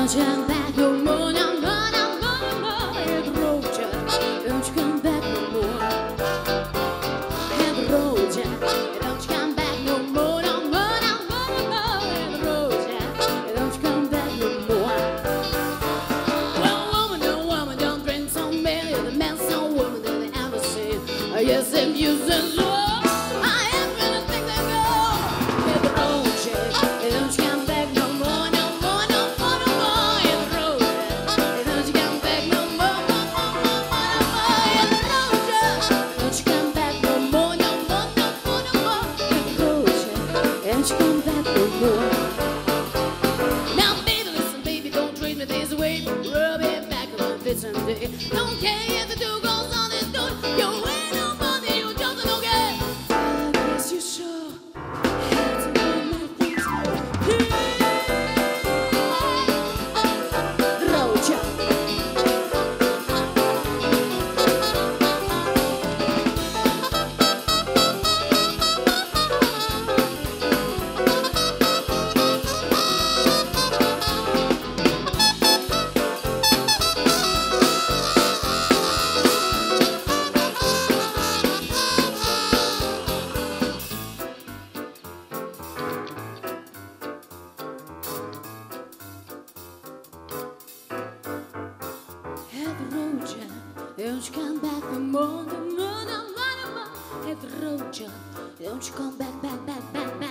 Don't you come back no more, no more, no more, no more. Hit the road, Jack. Don't you come back no more. Hit the road, Jack. Don't you come back no more, no more, no more, no more. Hit the road, Jack. Don't you come back no more. Well, woman, don't drink so many. The man, so woman that they ever seen. Yes, if you say so. Now, baby, listen, baby, don't treat me this way. Rub it back on the someday. Don't care if the two goes on this good. You ain't nobody, you just don't get. I guess you sure had to do my things. Roja. Don't you come back no more, no more, no more, no more. Hit the road, John. Don't you come back, back, back, back, back.